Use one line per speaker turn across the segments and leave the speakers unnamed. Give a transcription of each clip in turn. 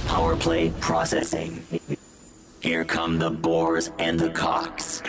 Power play processing. Here come the bores and the cocks.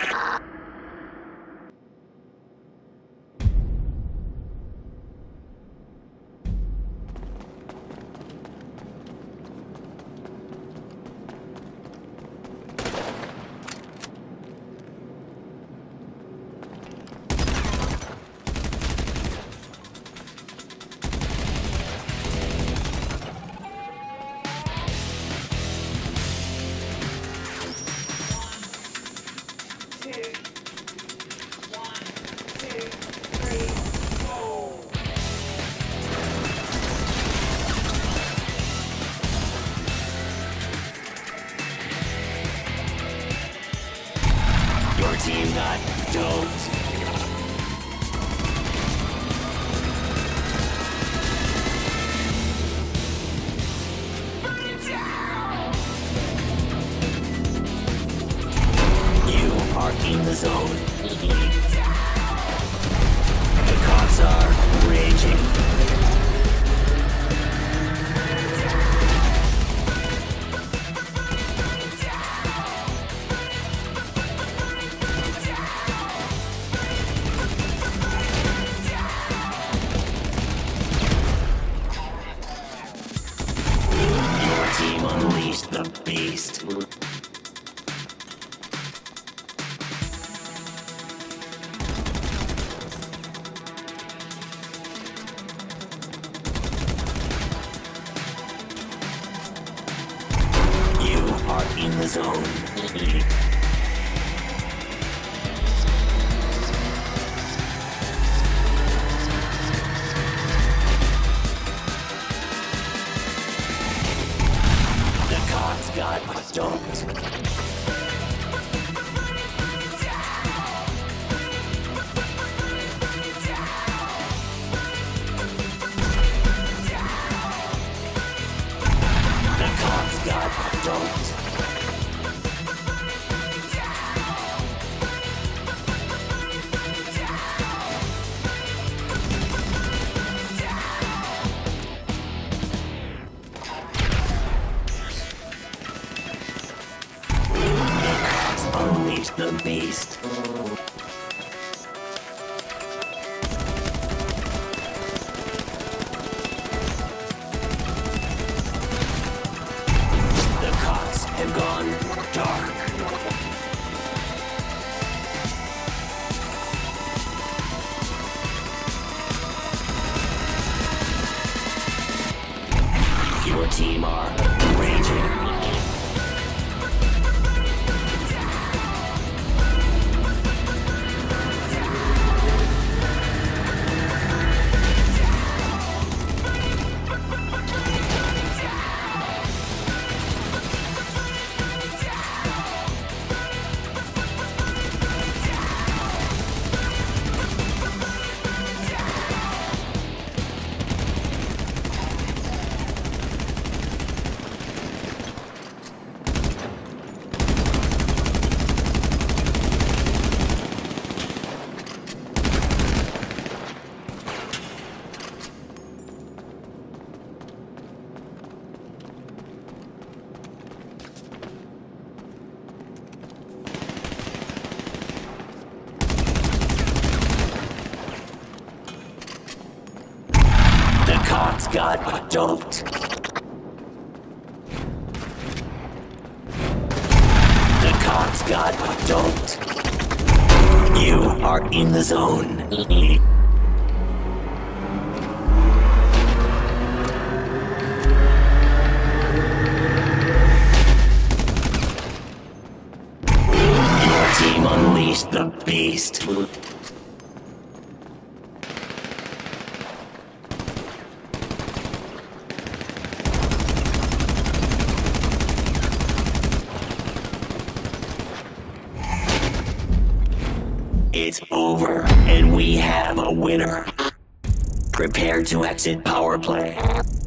Your team got doped. Burn it down! You are in the zone. The cops are raging. Team unleashed the beast. You are in the zone. Got doped. The cops got doped. Unleash the beast. The cops have gone dark. Your team are raging. Cops got doped. The cops got doped. You are in the zone. Your team unleashed the beast. It's over, and we have a winner. Prepare to exit power play.